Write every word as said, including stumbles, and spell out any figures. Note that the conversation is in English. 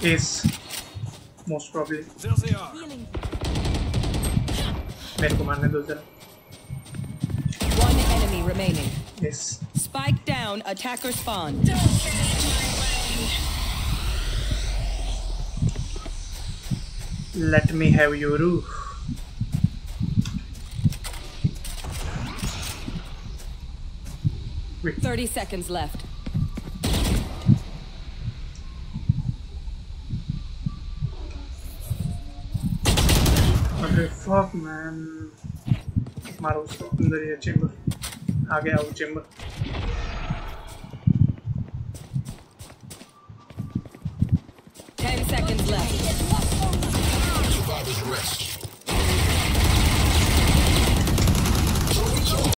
Ace, most probably. There they are. मेरे को मारने दो जरा. One enemy remaining. Yes. Spike down. Attacker spawn. Let me have your roof. Wait. Thirty seconds left. अरे fuck man. मारो उसको अंदर ही चेंबर. आ गया वो chamber. Ten seconds left. Survivor's rest.